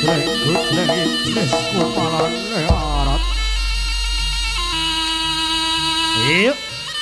gudleng iblis kupalane arat. Yuk.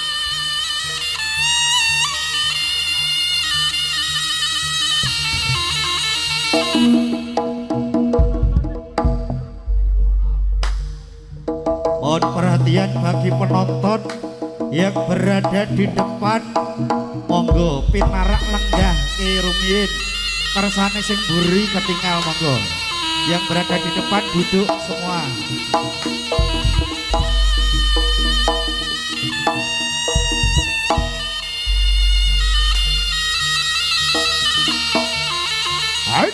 Mohon perhatian bagi penonton yang berada di depan, monggo pinarak lenggah rumiyin kersane sing buri ketinggal, monggo yang berada di depan duduk semua. Hai.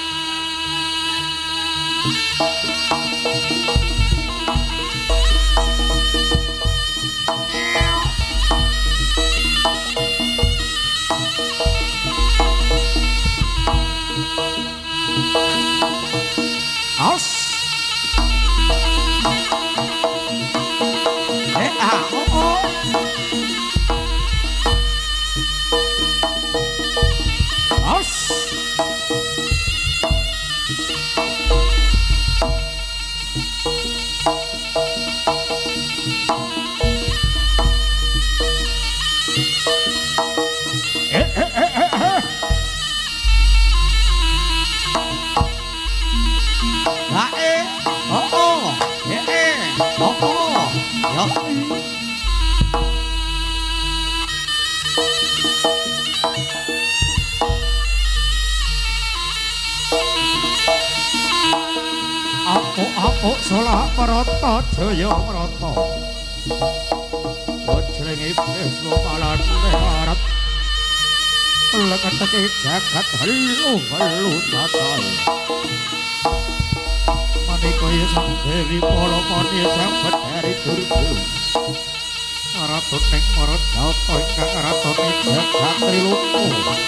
Apuk salah marata jaya marata. Gudleng iblis kupalane arat. Leketake jagat helu tatai. Manika ya sang dewi Palapati sampet dari durga. Maratuning Maradata ingkang ratone jagat triloka.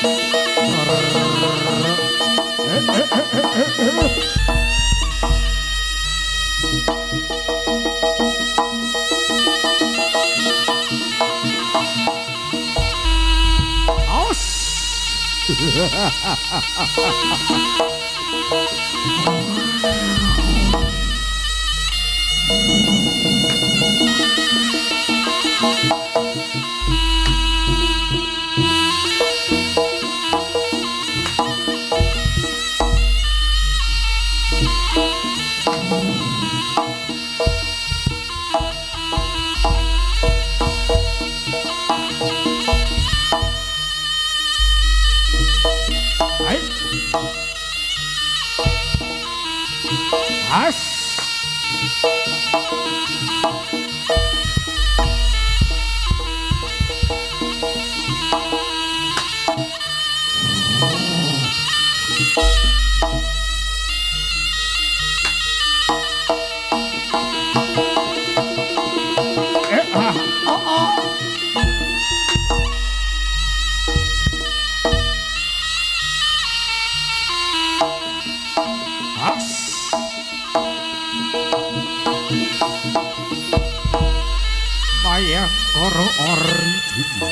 Mayangkara Arjuna.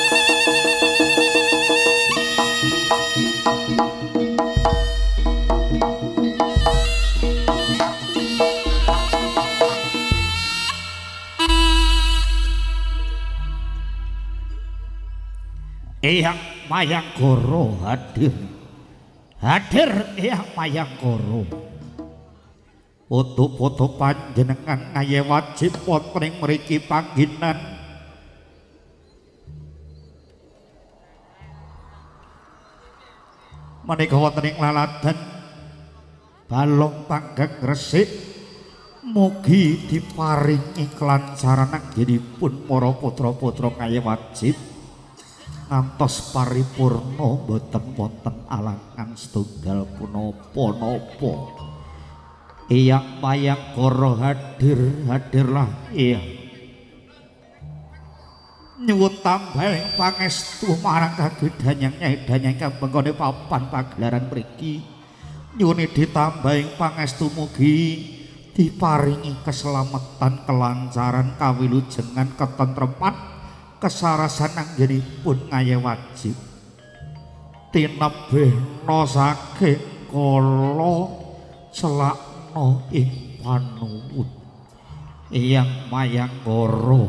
Eyang Mayangkara hadir. Hadir Eyang Mayangkara. Foto-foto panjenengan ngaya wajib wonten ing mriki panggenan. Menika wonten ing laladan Balong Panggang Gresik. Mugi diparingi kelancaran anggenipun para putra-putra ngaya wajib ngantos paripurna boten wonten alangan setunggal punapa-napa. Eyang Mayangkara hadirlah Eyang. Nyuwun tambahing pangestu marang kagedhanyang Nyai Danyang kabengkone papan pagelaran mriki. Nyuwun ditambahing pangestu mugi diparingi keselamatan, kelancaran, kawilujengan, ketentreman, kesarasan anggenipun ngaya wajib. Tinebehna saking kala celakno ing panuwun Eyang Mayangkara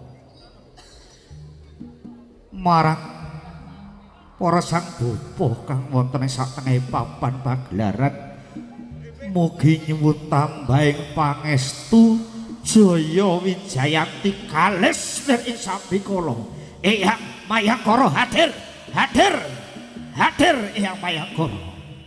marang para sang bapa kang wonten ing satengahing papan pagelaran mugi nyuwun tambahing pangestu Jaya Wijayanti kalis ing sambikala Eyang Mayangkara hadir Eyang Mayangkara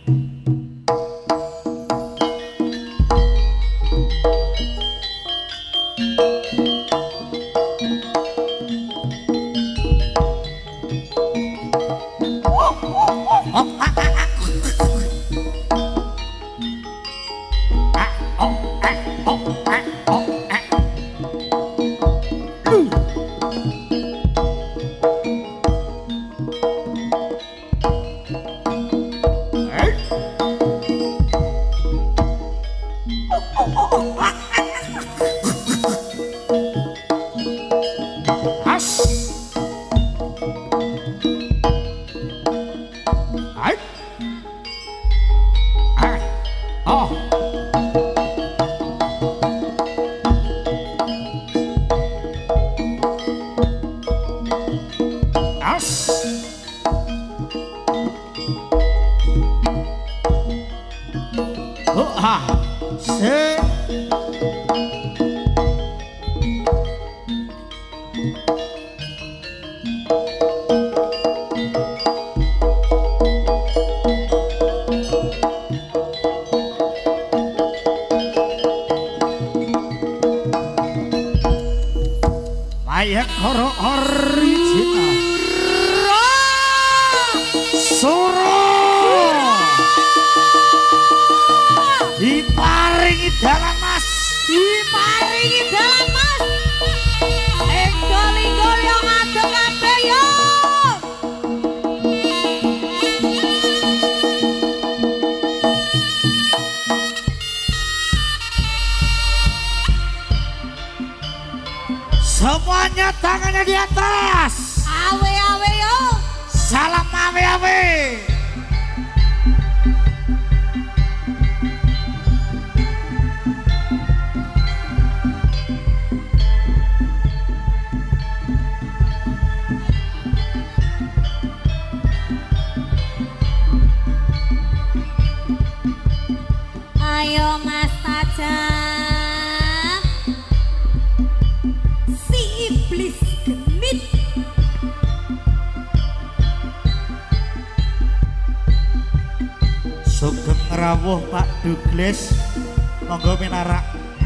Mayangkara original Sura diparingi dalan mas ing goli-goli ngadeg kabeh yo semuanya tangannya di atas awe-awe yo salam awe-awe ayo mas tajam si iblis genit sugeng rawuh Pak Douglas monggo minarak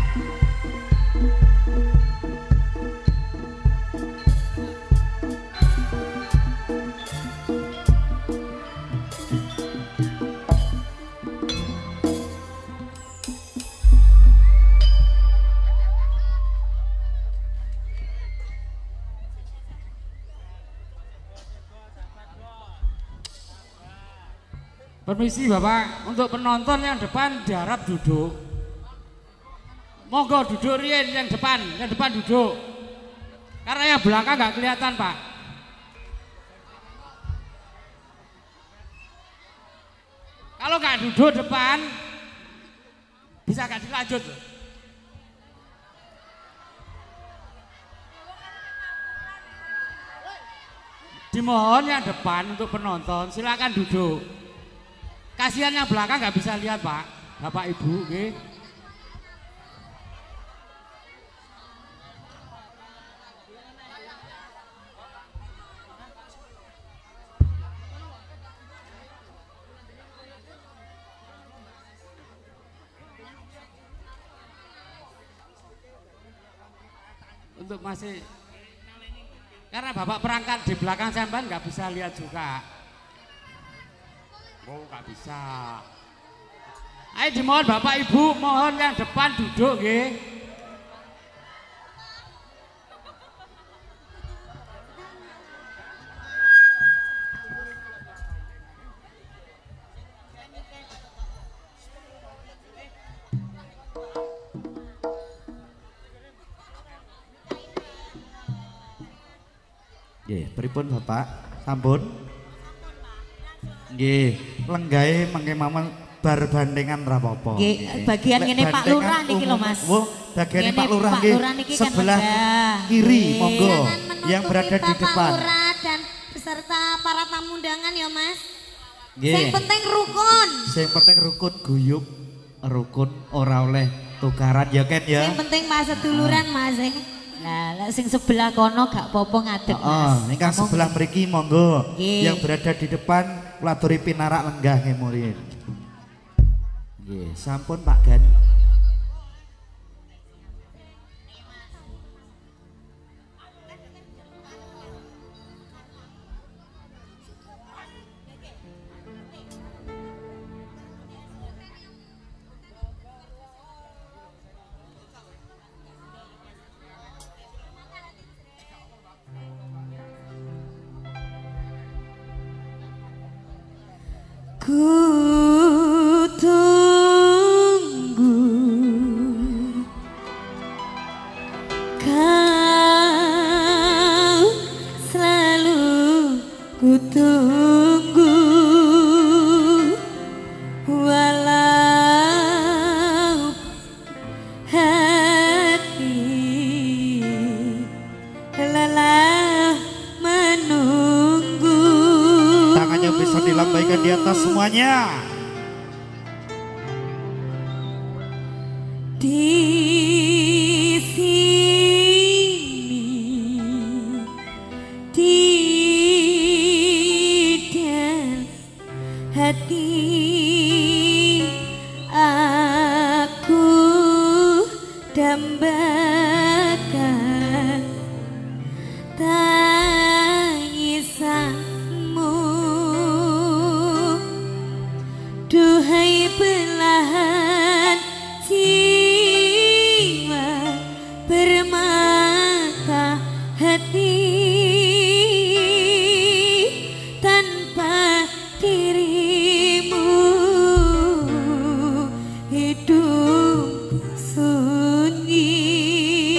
Permisi Bapak, untuk penonton yang depan diharap duduk. Monggo duduk rien yang depan duduk. Karena yang belakang nggak kelihatan Pak. Kalau nggak duduk depan, bisa nggak dilanjut. Dimohon yang depan untuk penonton, silakan duduk. Kasihan yang belakang nggak bisa lihat Pak, Bapak Ibu, okay? Untuk masih, karena Bapak perangkat di belakang sampean nggak bisa lihat juga. Oh nggak bisa. Ayo dimohon Bapak Ibu, mohon yang depan duduk nggih. Nggih, pripun Bapak? Sampun? Nggih, lenggahe mengke mawon bar bandengan ra apa-apa. Bagian ngene Pak Lurah niki lho Mas. Bagian Pak Lurah nggih sebelah kiri monggo yang berada di depan. Pak Lurah dan beserta para tamu undangan ya Mas. Nggih. Sing penting rukun. Sing penting rukun guyub, rukun ora oleh tukaran ya Ken ya. Sing penting pas seduluran Mas. Lah sing sebelah kono gak apa-apa ngadeg Mas. Ingkang sebelah mriki monggo Nggih. yang berada di depan kulaturi pinarak lenggah nggih murid. Nggih, sampun Pak Gan. Ku tunggu kau selalu ku tunggu walau hati lelah menunggu. Tangannya bisa dilambaikan di atas semuanya. Di sini di dalam hati aku dambakan tangisanmu. Duhai belahan jiwa bermata hati, tanpa dirimu hidup sunyi.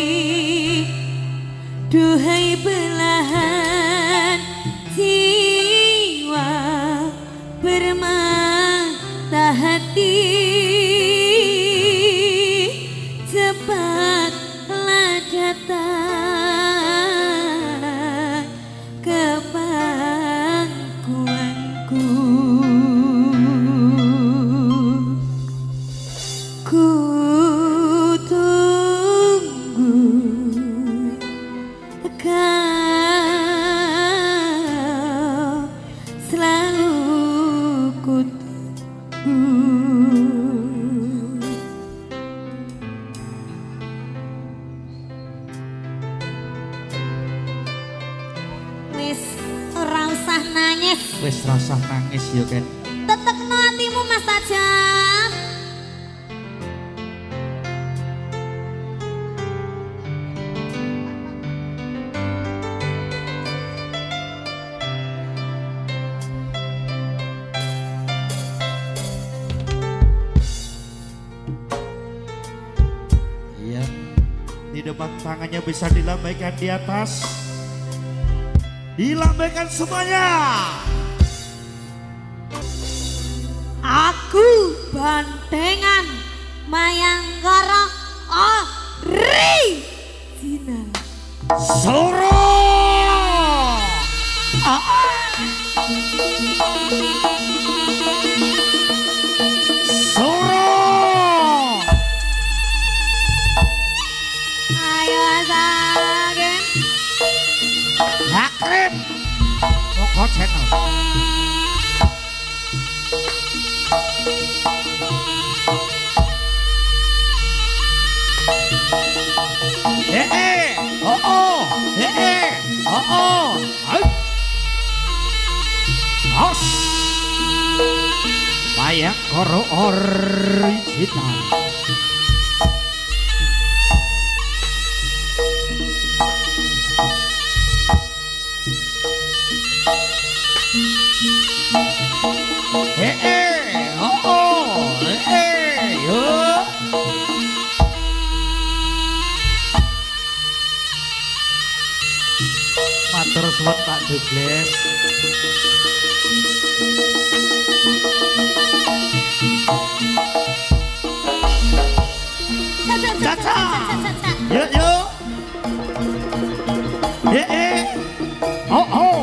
Duhai belahan jiwa bermata hati, cepatlah datang ke pangkuanku. Ku tunggu kau selalu ku tunggu. Wis ora usah nangis. Wis rasah nangis ya Ken. Tetekno atimu Mas Tajam. Iya. Di depan tangannya bisa dilambaikan di atas. Dilambaikan semuanya. Aku bantengan Mayanggara original. Soro. Soro. Ayo asagen. Hakrip. Moko channel. Mayanggara original. Matur suwun Pak Douglas. Caca. Yuk yuk. Oh oh.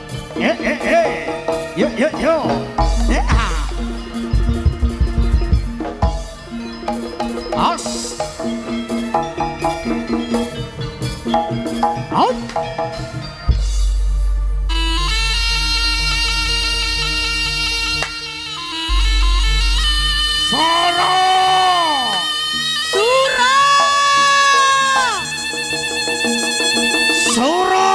Yuk yuk yuk. Aus. Out. Soro. Soro.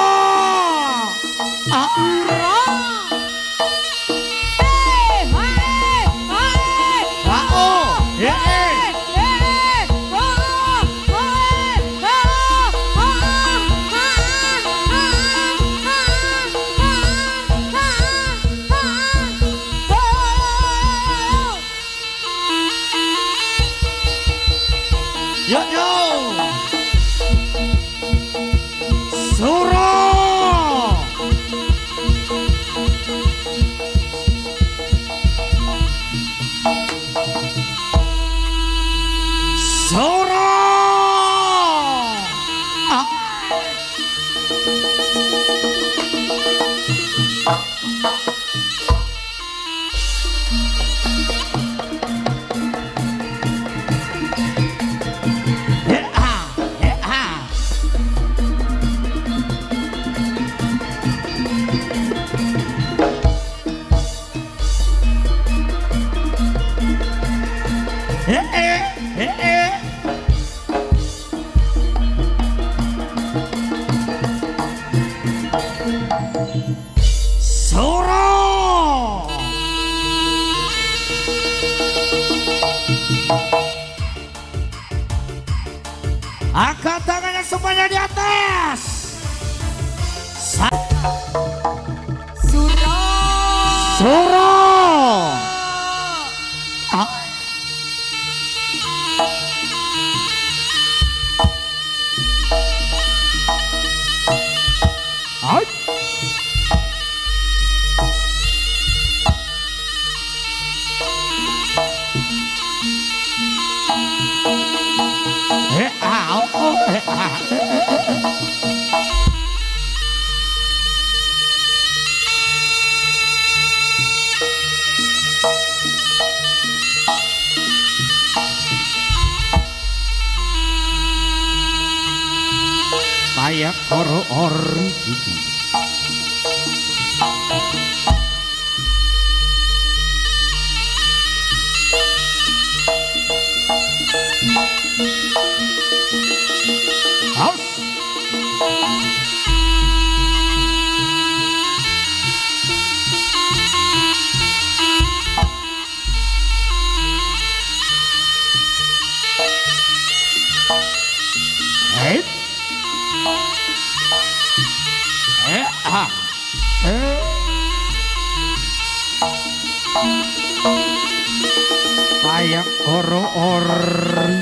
Yo yo. Soro. Soro. Soro. Angkat tangannya semuanya di atas. Suro. Soro. Kayak ori gitu. Aus. Hey. Kayak ori.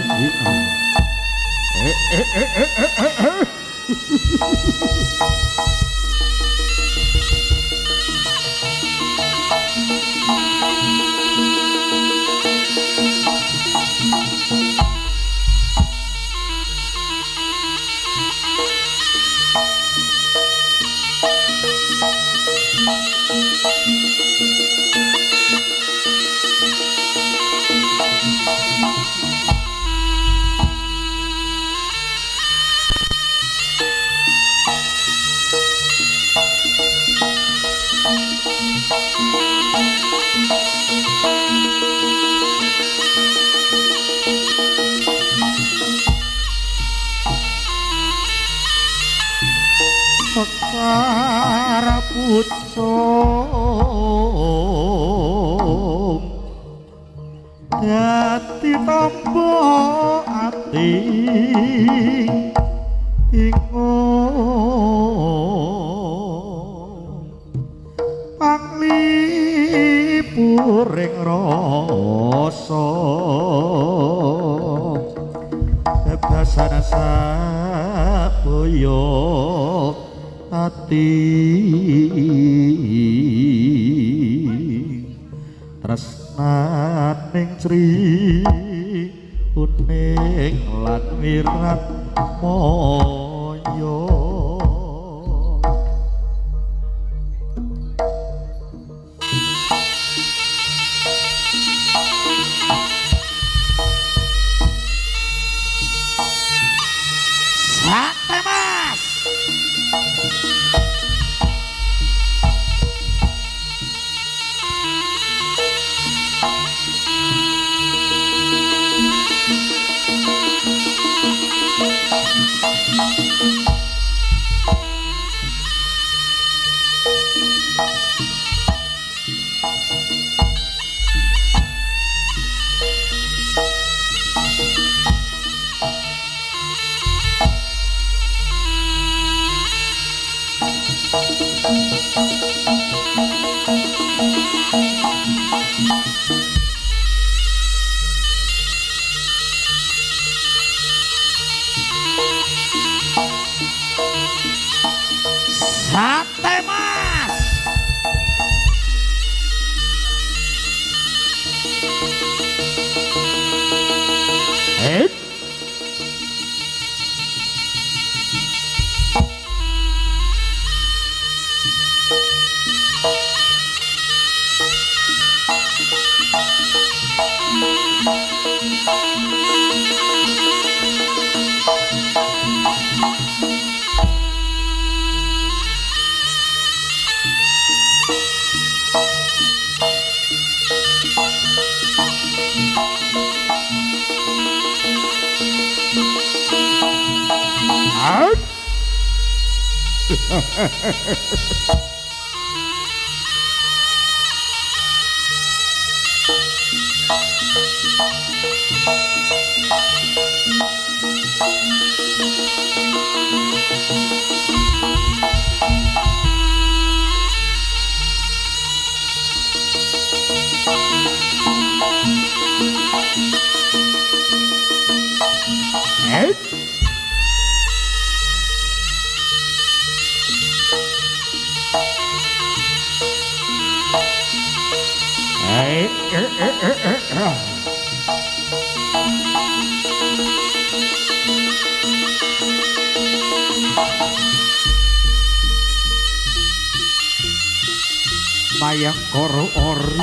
Para pucung dadi tampa ati ingung panglipuring rasa bebasan saboyo ati tresnaning Sri uning lan lan wirat moyo Sate Mas Sate Mas Mayang koro ori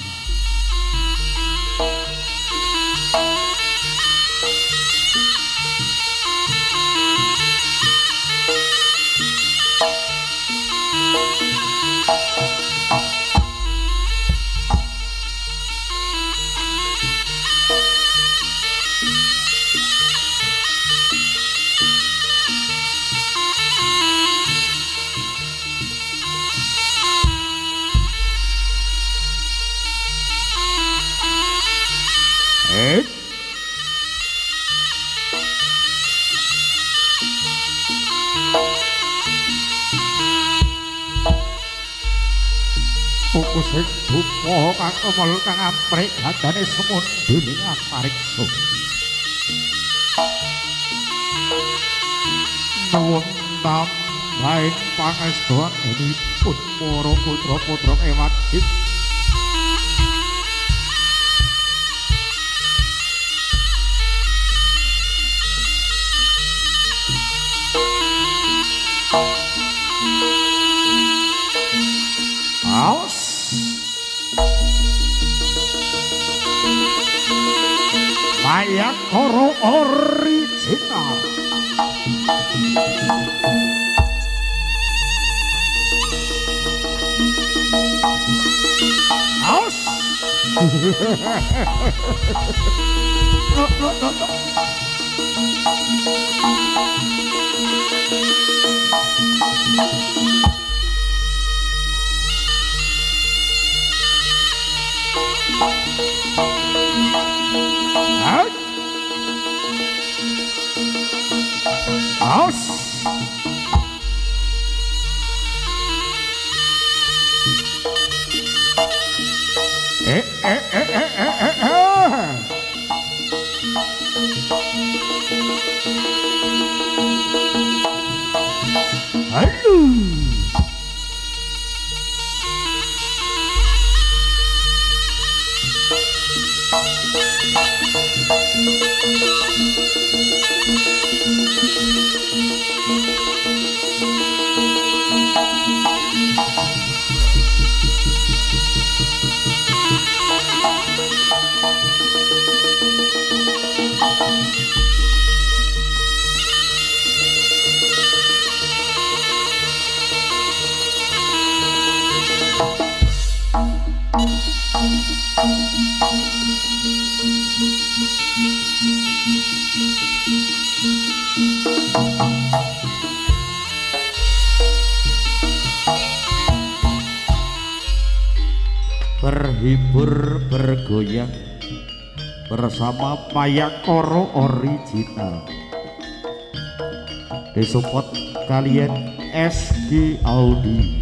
Fokus sing dupa kang kemul kang amprek gandane semun dening apariksa nuwun tambahin pangestuan dipun para putra-putra kewadit Aos Mayang koro original Aos Aos Halo terhibur bergoyang bersama Mayakoro original. Disupport kalian SG Audi.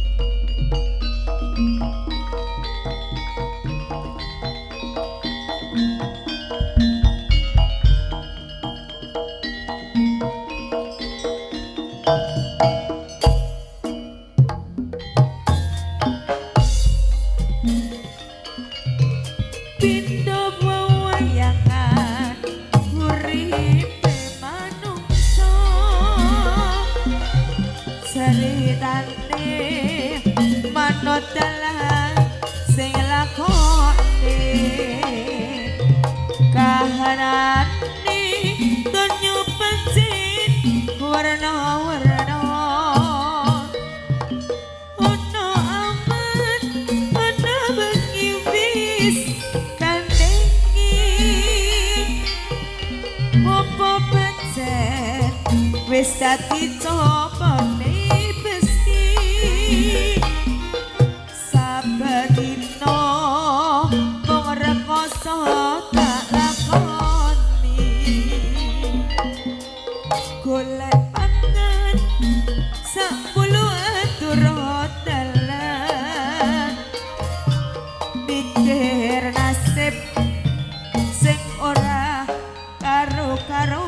Wis dadi cobane besi sabadina mung rekoso tak lakoni golek pangan sak puluh atur dalan mikir nasib sing ora karo-karo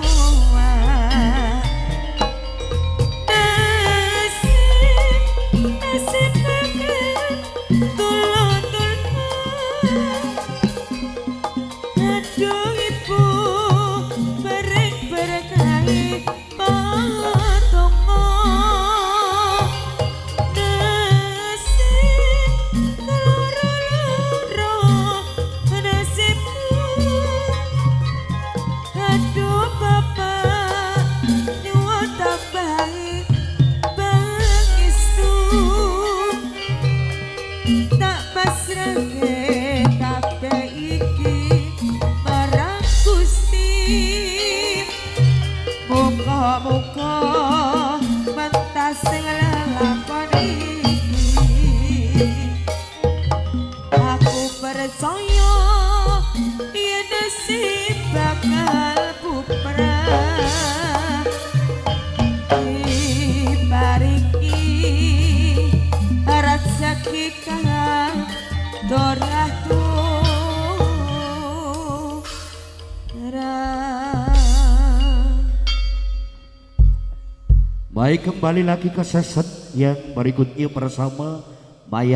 Baik, kembali lagi ke seset yang berikutnya bersama Maya.